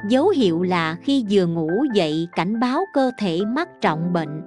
Dấu hiệu là khi vừa ngủ dậy cảnh báo cơ thể mắc trọng bệnh.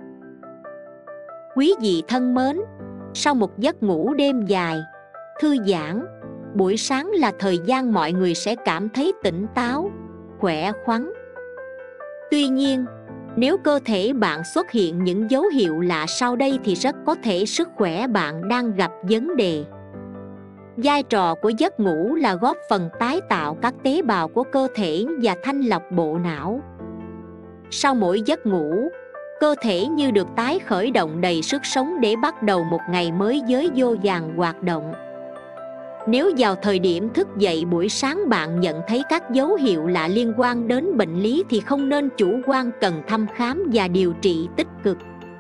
Quý vị thân mến, sau một giấc ngủ đêm dài, thư giãn, buổi sáng là thời gian mọi người sẽ cảm thấy tỉnh táo, khỏe khoắn. Tuy nhiên, nếu cơ thể bạn xuất hiện những dấu hiệu lạ sau đây thì rất có thể sức khỏe bạn đang gặp vấn đề. Vai trò của giấc ngủ là góp phần tái tạo các tế bào của cơ thể và thanh lọc bộ não. Sau mỗi giấc ngủ, cơ thể như được tái khởi động đầy sức sống để bắt đầu một ngày mới với vô vàn hoạt động. Nếu vào thời điểm thức dậy buổi sáng bạn nhận thấy các dấu hiệu lạ liên quan đến bệnh lý thì không nên chủ quan, cần thăm khám và điều trị tích cực.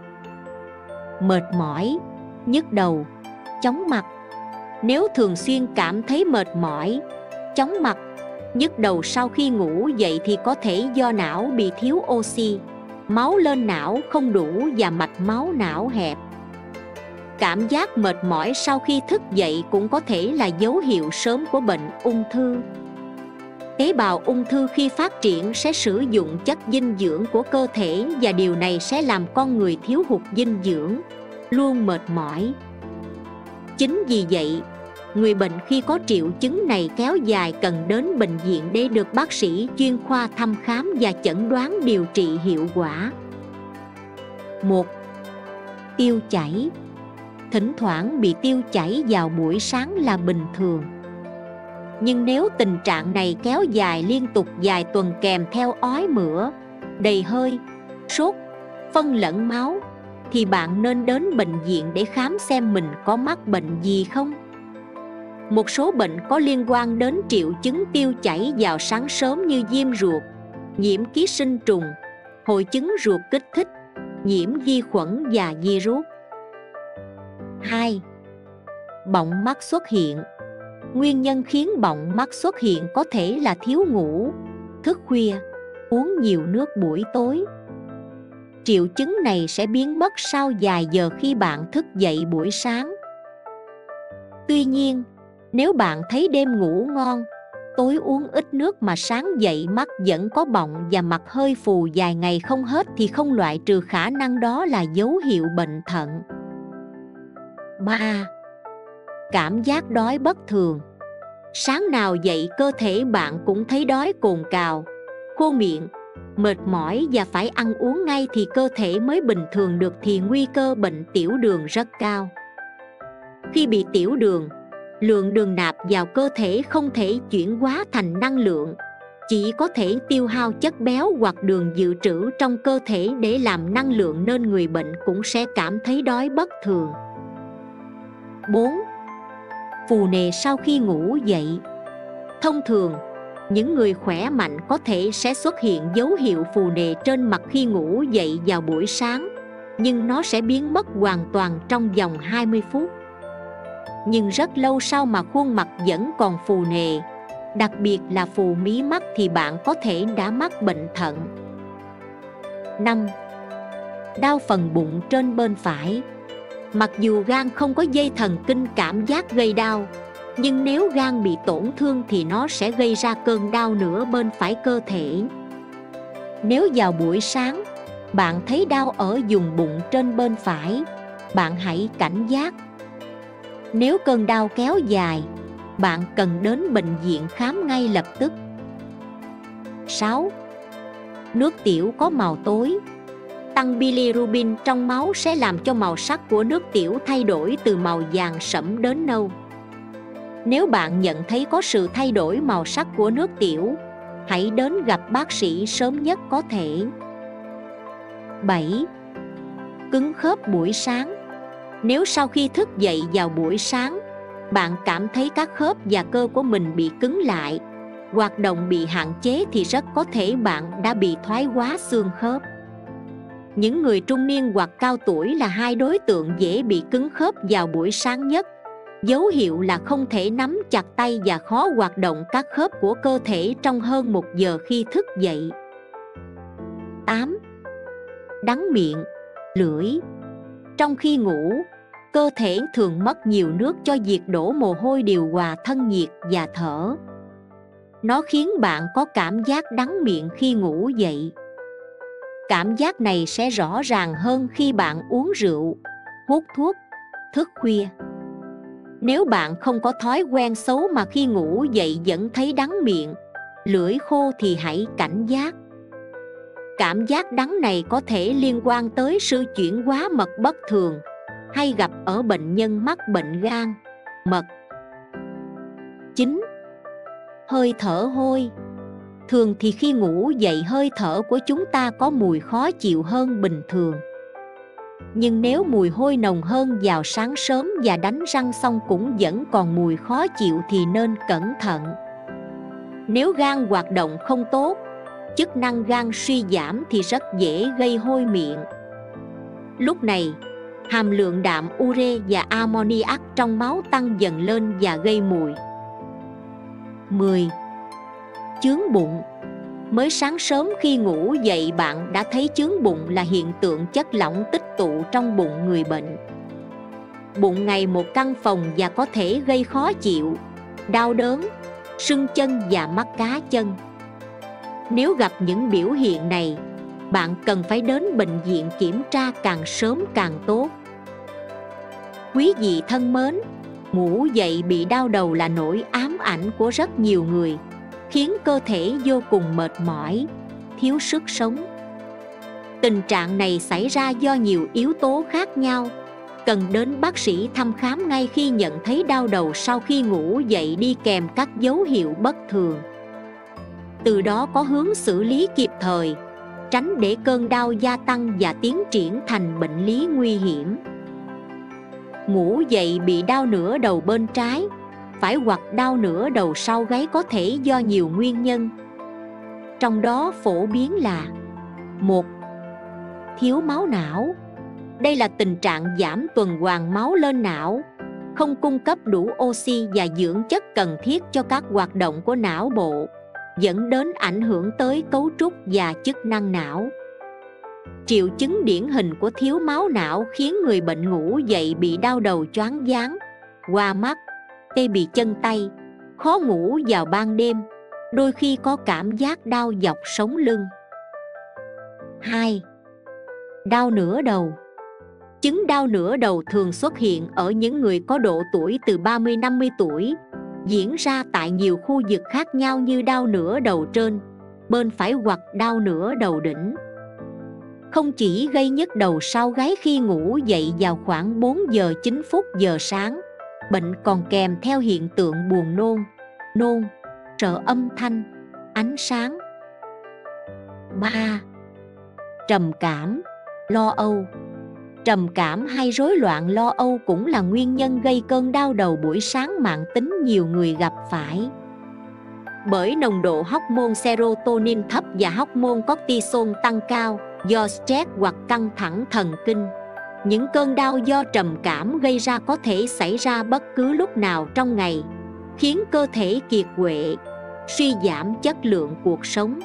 Mệt mỏi, nhức đầu, chóng mặt. Nếu thường xuyên cảm thấy mệt mỏi, chóng mặt, nhức đầu sau khi ngủ dậy thì có thể do não bị thiếu oxy, máu lên não không đủ và mạch máu não hẹp. Cảm giác mệt mỏi sau khi thức dậy cũng có thể là dấu hiệu sớm của bệnh ung thư. Tế bào ung thư khi phát triển sẽ sử dụng chất dinh dưỡng của cơ thể và điều này sẽ làm con người thiếu hụt dinh dưỡng, luôn mệt mỏi. Chính vì vậy, người bệnh khi có triệu chứng này kéo dài cần đến bệnh viện để được bác sĩ chuyên khoa thăm khám và chẩn đoán điều trị hiệu quả. 1. Tiêu chảy. Thỉnh thoảng bị tiêu chảy vào buổi sáng là bình thường. Nhưng nếu tình trạng này kéo dài liên tục vài tuần kèm theo ói mửa, đầy hơi, sốt, phân lẫn máu, thì bạn nên đến bệnh viện để khám xem mình có mắc bệnh gì không. Một số bệnh có liên quan đến triệu chứng tiêu chảy vào sáng sớm như viêm ruột, nhiễm ký sinh trùng, hội chứng ruột kích thích, nhiễm vi khuẩn và virus. 2. Bọng mắt xuất hiện. Nguyên nhân khiến bọng mắt xuất hiện có thể là thiếu ngủ, thức khuya, uống nhiều nước buổi tối. Triệu chứng này sẽ biến mất sau vài giờ khi bạn thức dậy buổi sáng. Tuy nhiên, nếu bạn thấy đêm ngủ ngon, tối uống ít nước mà sáng dậy mắt vẫn có bọng và mặt hơi phù vài ngày không hết thì không loại trừ khả năng đó là dấu hiệu bệnh thận. 3. Cảm giác đói bất thường. Sáng nào dậy cơ thể bạn cũng thấy đói cồn cào, khô miệng, mệt mỏi và phải ăn uống ngay thì cơ thể mới bình thường được thì nguy cơ bệnh tiểu đường rất cao. Khi bị tiểu đường, lượng đường nạp vào cơ thể không thể chuyển hóa thành năng lượng, chỉ có thể tiêu hao chất béo hoặc đường dự trữ trong cơ thể để làm năng lượng nên người bệnh cũng sẽ cảm thấy đói bất thường. 4. Phù nề sau khi ngủ dậy. Thông thường, những người khỏe mạnh có thể sẽ xuất hiện dấu hiệu phù nề trên mặt khi ngủ dậy vào buổi sáng, nhưng nó sẽ biến mất hoàn toàn trong vòng 20 phút. Nhưng rất lâu sau mà khuôn mặt vẫn còn phù nề, đặc biệt là phù mí mắt thì bạn có thể đã mắc bệnh thận. 5. Đau phần bụng trên bên phải. Mặc dù gan không có dây thần kinh cảm giác gây đau, nhưng nếu gan bị tổn thương thì nó sẽ gây ra cơn đau nửa bên phải cơ thể. Nếu vào buổi sáng, bạn thấy đau ở vùng bụng trên bên phải, bạn hãy cảnh giác. Nếu cơn đau kéo dài, bạn cần đến bệnh viện khám ngay lập tức. 6. Nước tiểu có màu tối. Tăng bilirubin trong máu sẽ làm cho màu sắc của nước tiểu thay đổi từ màu vàng sẫm đến nâu. Nếu bạn nhận thấy có sự thay đổi màu sắc của nước tiểu, hãy đến gặp bác sĩ sớm nhất có thể. 7. Cứng khớp buổi sáng. Nếu sau khi thức dậy vào buổi sáng, bạn cảm thấy các khớp và cơ của mình bị cứng lại, hoạt động bị hạn chế thì rất có thể bạn đã bị thoái hóa xương khớp. Những người trung niên hoặc cao tuổi là hai đối tượng dễ bị cứng khớp vào buổi sáng nhất. Dấu hiệu là không thể nắm chặt tay và khó hoạt động các khớp của cơ thể trong hơn 1 giờ khi thức dậy. 8. Đắng miệng, lưỡi. Trong khi ngủ, cơ thể thường mất nhiều nước cho việc đổ mồ hôi điều hòa thân nhiệt và thở. Nó khiến bạn có cảm giác đắng miệng khi ngủ dậy. Cảm giác này sẽ rõ ràng hơn khi bạn uống rượu, hút thuốc, thức khuya. Nếu bạn không có thói quen xấu mà khi ngủ dậy vẫn thấy đắng miệng, lưỡi khô thì hãy cảnh giác. Cảm giác đắng này có thể liên quan tới sự chuyển hóa mật bất thường, hay gặp ở bệnh nhân mắc bệnh gan, mật. 9. Hơi thở hôi. Thường thì khi ngủ dậy hơi thở của chúng ta có mùi khó chịu hơn bình thường. Nhưng nếu mùi hôi nồng hơn vào sáng sớm và đánh răng xong cũng vẫn còn mùi khó chịu thì nên cẩn thận. Nếu gan hoạt động không tốt, chức năng gan suy giảm thì rất dễ gây hôi miệng. Lúc này, hàm lượng đạm ure và ammoniac trong máu tăng dần lên và gây mùi. 10. Chướng bụng. Mới sáng sớm khi ngủ dậy bạn đã thấy chướng bụng là hiện tượng chất lỏng tích tụ trong bụng người bệnh. Bụng ngày một căng phồng và có thể gây khó chịu, đau đớn, sưng chân và mắc cá chân. Nếu gặp những biểu hiện này, bạn cần phải đến bệnh viện kiểm tra càng sớm càng tốt. Quý vị thân mến, ngủ dậy bị đau đầu là nỗi ám ảnh của rất nhiều người, khiến cơ thể vô cùng mệt mỏi, thiếu sức sống. Tình trạng này xảy ra do nhiều yếu tố khác nhau, cần đến bác sĩ thăm khám ngay khi nhận thấy đau đầu sau khi ngủ dậy đi kèm các dấu hiệu bất thường. Từ đó có hướng xử lý kịp thời, tránh để cơn đau gia tăng và tiến triển thành bệnh lý nguy hiểm. Ngủ dậy bị đau nửa đầu bên trái, phải hoặc đau nửa đầu sau gáy có thể do nhiều nguyên nhân. Trong đó phổ biến là: 1. Thiếu máu não. Đây là tình trạng giảm tuần hoàn máu lên não, không cung cấp đủ oxy và dưỡng chất cần thiết cho các hoạt động của não bộ, dẫn đến ảnh hưởng tới cấu trúc và chức năng não. Triệu chứng điển hình của thiếu máu não khiến người bệnh ngủ dậy bị đau đầu, choáng váng, hoa mắt, tê bì chân tay, khó ngủ vào ban đêm, đôi khi có cảm giác đau dọc sống lưng. 2. Đau nửa đầu. Chứng đau nửa đầu thường xuất hiện ở những người có độ tuổi từ 30-50 tuổi, diễn ra tại nhiều khu vực khác nhau như đau nửa đầu trên, bên phải hoặc đau nửa đầu đỉnh. Không chỉ gây nhức đầu sau gáy khi ngủ dậy vào khoảng 4 giờ 9 phút giờ sáng, bệnh còn kèm theo hiện tượng buồn nôn, sợ âm thanh, ánh sáng. 3. Trầm cảm, lo âu. Trầm cảm hay rối loạn lo âu cũng là nguyên nhân gây cơn đau đầu buổi sáng mãn tính nhiều người gặp phải. Bởi nồng độ hormone serotonin thấp và hormone cortisol tăng cao do stress hoặc căng thẳng thần kinh. Những cơn đau do trầm cảm gây ra có thể xảy ra bất cứ lúc nào trong ngày, khiến cơ thể kiệt quệ, suy giảm chất lượng cuộc sống.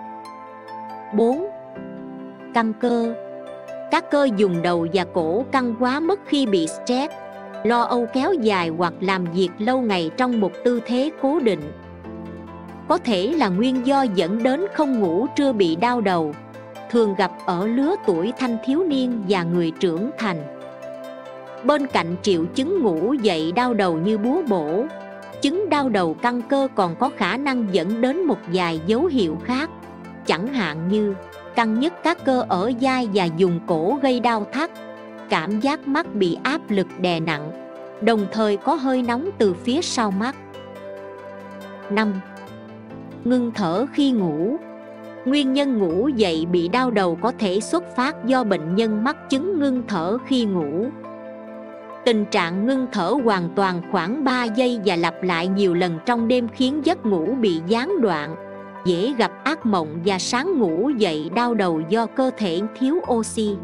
4. Căng cơ. Các cơ vùng đầu và cổ căng quá mức khi bị stress, lo âu kéo dài hoặc làm việc lâu ngày trong một tư thế cố định. Có thể là nguyên do dẫn đến không ngủ trưa bị đau đầu, thường gặp ở lứa tuổi thanh thiếu niên và người trưởng thành. Bên cạnh triệu chứng ngủ dậy đau đầu như búa bổ, chứng đau đầu căng cơ còn có khả năng dẫn đến một vài dấu hiệu khác, chẳng hạn như căng nhức các cơ ở vai và vùng cổ gây đau thắt, cảm giác mắt bị áp lực đè nặng, đồng thời có hơi nóng từ phía sau mắt. 5. Ngưng thở khi ngủ. Nguyên nhân ngủ dậy bị đau đầu có thể xuất phát do bệnh nhân mắc chứng ngưng thở khi ngủ. Tình trạng ngưng thở hoàn toàn khoảng 3 giây và lặp lại nhiều lần trong đêm khiến giấc ngủ bị gián đoạn, dễ gặp ác mộng và sáng ngủ dậy đau đầu do cơ thể thiếu oxy.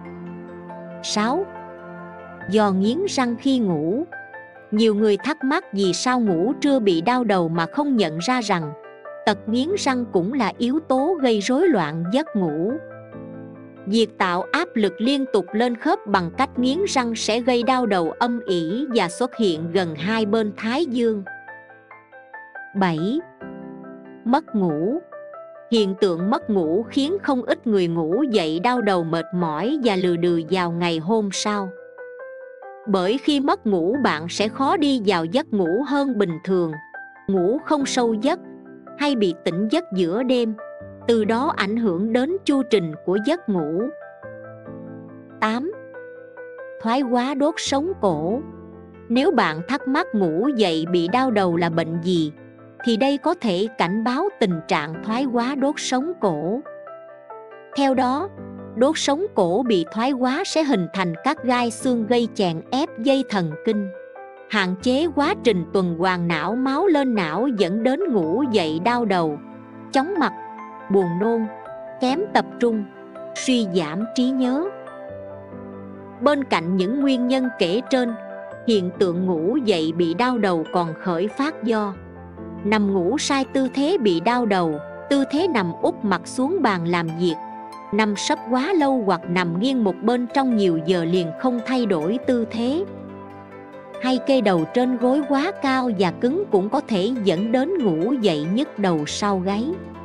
6. Do nghiến răng khi ngủ. Nhiều người thắc mắc vì sao ngủ trưa bị đau đầu mà không nhận ra rằng tật nghiến răng cũng là yếu tố gây rối loạn giấc ngủ. Việc tạo áp lực liên tục lên khớp bằng cách nghiến răng sẽ gây đau đầu âm ỉ và xuất hiện gần hai bên thái dương. 7. Mất ngủ. Hiện tượng mất ngủ khiến không ít người ngủ dậy đau đầu mệt mỏi và lừ đừ vào ngày hôm sau. Bởi khi mất ngủ bạn sẽ khó đi vào giấc ngủ hơn bình thường, ngủ không sâu giấc hay bị tỉnh giấc giữa đêm, từ đó ảnh hưởng đến chu trình của giấc ngủ. 8. Thoái hóa đốt sống cổ. Nếu bạn thắc mắc ngủ dậy bị đau đầu là bệnh gì, thì đây có thể cảnh báo tình trạng thoái hóa đốt sống cổ. Theo đó, đốt sống cổ bị thoái hóa sẽ hình thành các gai xương gây chèn ép dây thần kinh, hạn chế quá trình tuần hoàn não máu lên não dẫn đến ngủ dậy đau đầu, chóng mặt, buồn nôn, kém tập trung, suy giảm trí nhớ. Bên cạnh những nguyên nhân kể trên, hiện tượng ngủ dậy bị đau đầu còn khởi phát do nằm ngủ sai tư thế bị đau đầu, tư thế nằm úp mặt xuống bàn làm việc, nằm sấp quá lâu hoặc nằm nghiêng một bên trong nhiều giờ liền không thay đổi tư thế, hay kê đầu trên gối quá cao và cứng cũng có thể dẫn đến ngủ dậy nhức đầu sau gáy.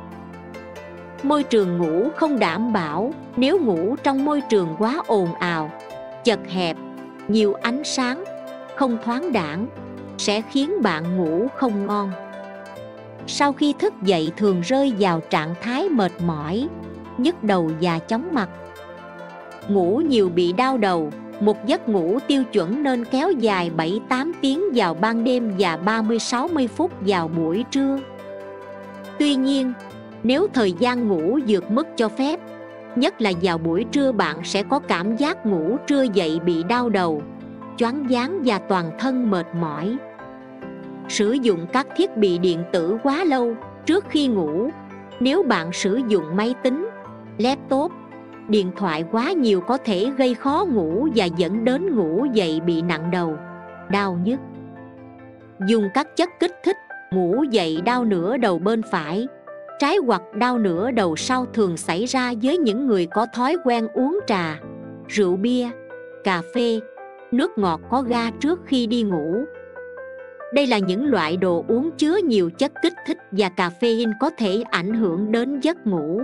Môi trường ngủ không đảm bảo. Nếu ngủ trong môi trường quá ồn ào, chật hẹp, nhiều ánh sáng, không thoáng đãng, sẽ khiến bạn ngủ không ngon. Sau khi thức dậy thường rơi vào trạng thái mệt mỏi, nhức đầu và chóng mặt. Ngủ nhiều bị đau đầu. Một giấc ngủ tiêu chuẩn nên kéo dài 7-8 tiếng vào ban đêm và 30-60 phút vào buổi trưa. Tuy nhiên, nếu thời gian ngủ vượt mức cho phép, nhất là vào buổi trưa, bạn sẽ có cảm giác ngủ trưa dậy bị đau đầu, choáng váng và toàn thân mệt mỏi. Sử dụng các thiết bị điện tử quá lâu trước khi ngủ. Nếu bạn sử dụng máy tính, laptop, điện thoại quá nhiều có thể gây khó ngủ và dẫn đến ngủ dậy bị nặng đầu, đau nhức. Dùng các chất kích thích, ngủ dậy đau nửa đầu bên phải, trái hoặc đau nửa đầu sau thường xảy ra với những người có thói quen uống trà, rượu bia, cà phê, nước ngọt có ga trước khi đi ngủ. Đây là những loại đồ uống chứa nhiều chất kích thích và caffeine có thể ảnh hưởng đến giấc ngủ.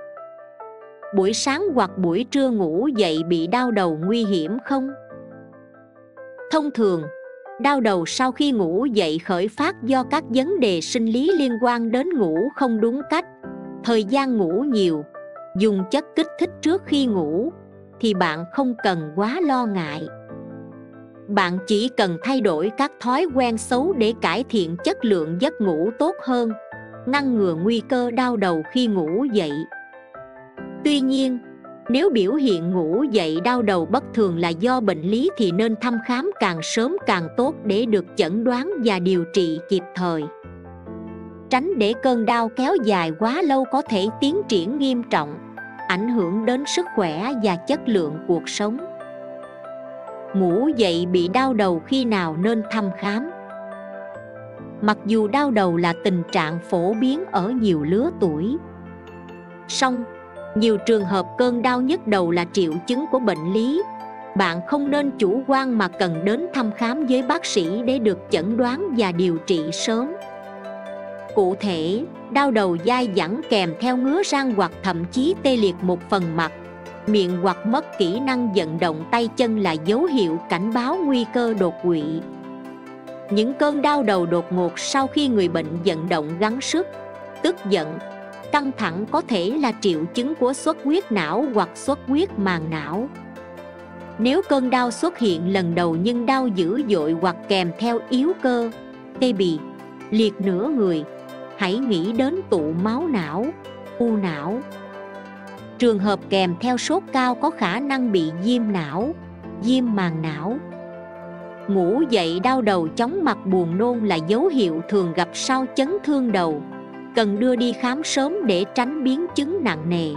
Buổi sáng hoặc buổi trưa ngủ dậy bị đau đầu nguy hiểm không? Thông thường, đau đầu sau khi ngủ dậy khởi phát do các vấn đề sinh lý liên quan đến ngủ không đúng cách, thời gian ngủ nhiều, dùng chất kích thích trước khi ngủ, thì bạn không cần quá lo ngại. Bạn chỉ cần thay đổi các thói quen xấu để cải thiện chất lượng giấc ngủ tốt hơn, ngăn ngừa nguy cơ đau đầu khi ngủ dậy. Tuy nhiên, nếu biểu hiện ngủ dậy đau đầu bất thường là do bệnh lý thì nên thăm khám càng sớm càng tốt để được chẩn đoán và điều trị kịp thời. Tránh để cơn đau kéo dài quá lâu có thể tiến triển nghiêm trọng, ảnh hưởng đến sức khỏe và chất lượng cuộc sống. Ngủ dậy bị đau đầu khi nào nên thăm khám? Mặc dù đau đầu là tình trạng phổ biến ở nhiều lứa tuổi, song nhiều trường hợp cơn đau nhức đầu là triệu chứng của bệnh lý. Bạn không nên chủ quan mà cần đến thăm khám với bác sĩ để được chẩn đoán và điều trị sớm. Cụ thể, đau đầu dai dẳng kèm theo ngứa răng hoặc thậm chí tê liệt một phần mặt, miệng hoặc mất kỹ năng vận động tay chân là dấu hiệu cảnh báo nguy cơ đột quỵ. Những cơn đau đầu đột ngột sau khi người bệnh vận động gắng sức, tức giận, căng thẳng có thể là triệu chứng của xuất huyết não hoặc xuất huyết màng não. Nếu cơn đau xuất hiện lần đầu nhưng đau dữ dội hoặc kèm theo yếu cơ, tê bì, liệt nửa người, hãy nghĩ đến tụ máu não, u não. Trường hợp kèm theo sốt cao có khả năng bị viêm não, viêm màng não. Ngủ dậy đau đầu chóng mặt buồn nôn là dấu hiệu thường gặp sau chấn thương đầu, cần đưa đi khám sớm để tránh biến chứng nặng nề.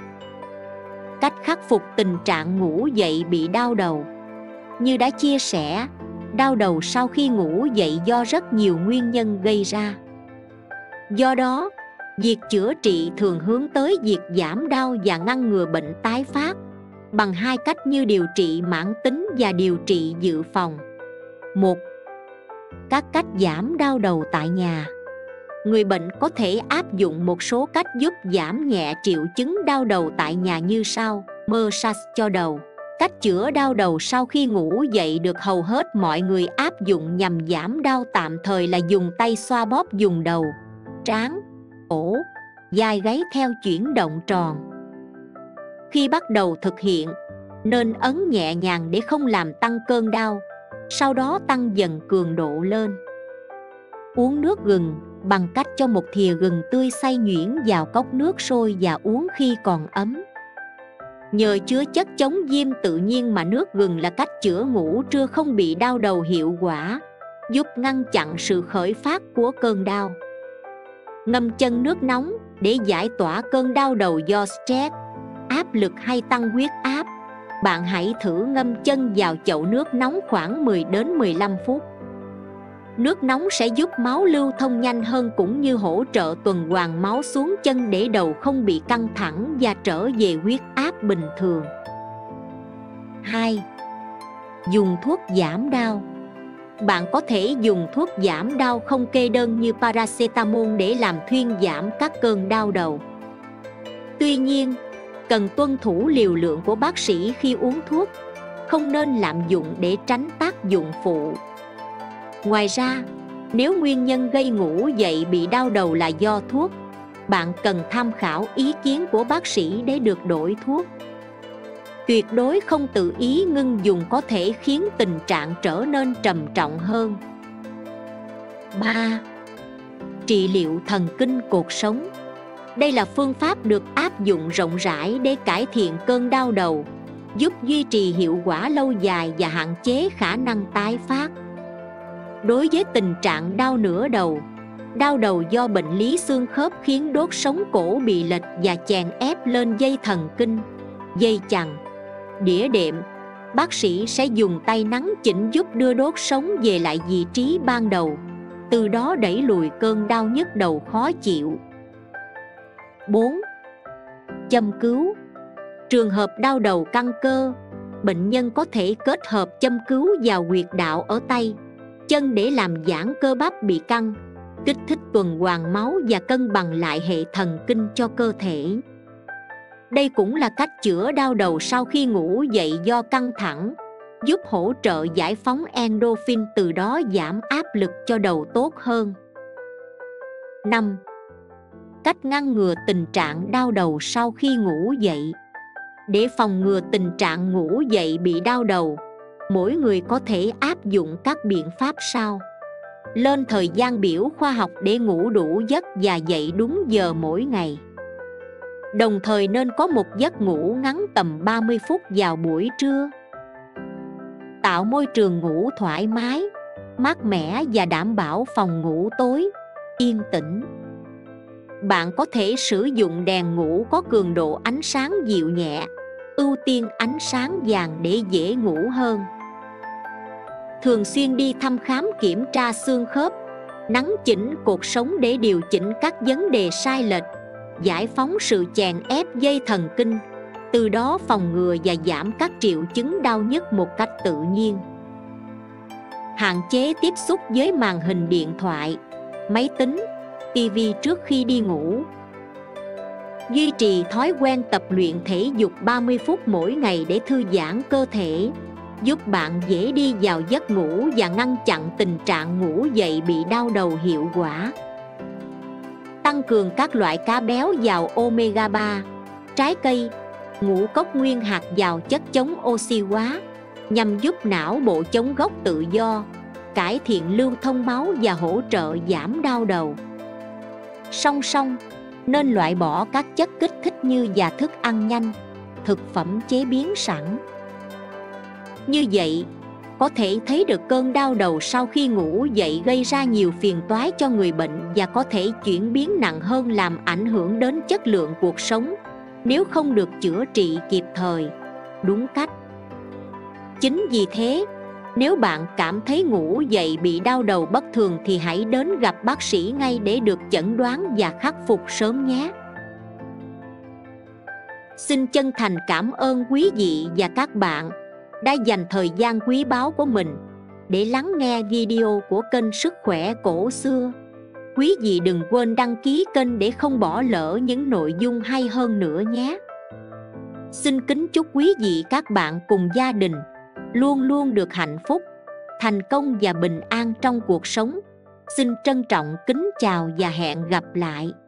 Cách khắc phục tình trạng ngủ dậy bị đau đầu. Như đã chia sẻ, đau đầu sau khi ngủ dậy do rất nhiều nguyên nhân gây ra. Do đó, việc chữa trị thường hướng tới việc giảm đau và ngăn ngừa bệnh tái phát bằng hai cách như điều trị mãn tính và điều trị dự phòng. 1. Các cách giảm đau đầu tại nhà. người bệnh có thể áp dụng một số cách giúp giảm nhẹ triệu chứng đau đầu tại nhà như sau. Massage cho đầu. Cách chữa đau đầu sau khi ngủ dậy được hầu hết mọi người áp dụng nhằm giảm đau tạm thời là dùng tay xoa bóp vùng đầu, trán, cổ, vai gáy theo chuyển động tròn. Khi bắt đầu thực hiện, nên ấn nhẹ nhàng để không làm tăng cơn đau, sau đó tăng dần cường độ lên. Uống nước gừng bằng cách cho một thìa gừng tươi xay nhuyễn vào cốc nước sôi và uống khi còn ấm. Nhờ chứa chất chống viêm tự nhiên mà nước gừng là cách chữa ngủ trưa không bị đau đầu hiệu quả, giúp ngăn chặn sự khởi phát của cơn đau. Ngâm chân nước nóng để giải tỏa cơn đau đầu do stress, áp lực hay tăng huyết áp. Bạn hãy thử ngâm chân vào chậu nước nóng khoảng 10 đến 15 phút. Nước nóng sẽ giúp máu lưu thông nhanh hơn cũng như hỗ trợ tuần hoàn máu xuống chân để đầu không bị căng thẳng và trở về huyết áp bình thường. 2. Dùng thuốc giảm đau. Bạn có thể dùng thuốc giảm đau không kê đơn như paracetamol để làm thuyên giảm các cơn đau đầu. Tuy nhiên, cần tuân thủ liều lượng của bác sĩ khi uống thuốc, không nên lạm dụng để tránh tác dụng phụ. Ngoài ra, nếu nguyên nhân gây ngủ dậy bị đau đầu là do thuốc, bạn cần tham khảo ý kiến của bác sĩ để được đổi thuốc. Tuyệt đối không tự ý ngưng dùng có thể khiến tình trạng trở nên trầm trọng hơn. 3. Trị liệu thần kinh cột sống. Đây là phương pháp được áp dụng rộng rãi để cải thiện cơn đau đầu, giúp duy trì hiệu quả lâu dài và hạn chế khả năng tái phát. Đối với tình trạng đau nửa đầu, đau đầu do bệnh lý xương khớp khiến đốt sống cổ bị lệch và chèn ép lên dây thần kinh, dây chằng, đĩa đệm, bác sĩ sẽ dùng tay nắn chỉnh giúp đưa đốt sống về lại vị trí ban đầu, từ đó đẩy lùi cơn đau nhức đầu khó chịu. 4. Châm cứu. Trường hợp đau đầu căng cơ, bệnh nhân có thể kết hợp châm cứu vào huyệt đạo ở tay, chân để làm giãn cơ bắp bị căng, kích thích tuần hoàn máu và cân bằng lại hệ thần kinh cho cơ thể. Đây cũng là cách chữa đau đầu sau khi ngủ dậy do căng thẳng, giúp hỗ trợ giải phóng endorphin, từ đó giảm áp lực cho đầu tốt hơn. 5. Cách ngăn ngừa tình trạng đau đầu sau khi ngủ dậy. Để phòng ngừa tình trạng ngủ dậy bị đau đầu, mỗi người có thể áp dụng các biện pháp sau. Lên thời gian biểu khoa học để ngủ đủ giấc và dậy đúng giờ mỗi ngày. Đồng thời nên có một giấc ngủ ngắn tầm 30 phút vào buổi trưa. Tạo môi trường ngủ thoải mái, mát mẻ và đảm bảo phòng ngủ tối, yên tĩnh. Bạn có thể sử dụng đèn ngủ có cường độ ánh sáng dịu nhẹ, ưu tiên ánh sáng vàng để dễ ngủ hơn. Thường xuyên đi thăm khám kiểm tra xương khớp, nắn chỉnh cột sống để điều chỉnh các vấn đề sai lệch, giải phóng sự chèn ép dây thần kinh, từ đó phòng ngừa và giảm các triệu chứng đau nhức một cách tự nhiên. Hạn chế tiếp xúc với màn hình điện thoại, máy tính, TV trước khi đi ngủ. Duy trì thói quen tập luyện thể dục 30 phút mỗi ngày để thư giãn cơ thể, giúp bạn dễ đi vào giấc ngủ và ngăn chặn tình trạng ngủ dậy bị đau đầu hiệu quả. Tăng cường các loại cá béo giàu omega 3, trái cây, ngũ cốc nguyên hạt giàu chất chống oxy hóa, nhằm giúp não bộ chống gốc tự do, cải thiện lưu thông máu và hỗ trợ giảm đau đầu. Song song, nên loại bỏ các chất kích thích như thức ăn nhanh, thực phẩm chế biến sẵn. Như vậy, có thể thấy được cơn đau đầu sau khi ngủ dậy gây ra nhiều phiền toái cho người bệnh và có thể chuyển biến nặng hơn, làm ảnh hưởng đến chất lượng cuộc sống nếu không được chữa trị kịp thời, đúng cách. Chính vì thế, nếu bạn cảm thấy ngủ dậy bị đau đầu bất thường thì hãy đến gặp bác sĩ ngay để được chẩn đoán và khắc phục sớm nhé. Xin chân thành cảm ơn quý vị và các bạn đã dành thời gian quý báu của mình để lắng nghe video của kênh Sức khỏe cổ xưa. Quý vị đừng quên đăng ký kênh để không bỏ lỡ những nội dung hay hơn nữa nhé. Xin kính chúc quý vị các bạn cùng gia đình luôn luôn được hạnh phúc, thành công và bình an trong cuộc sống. Xin trân trọng kính chào và hẹn gặp lại.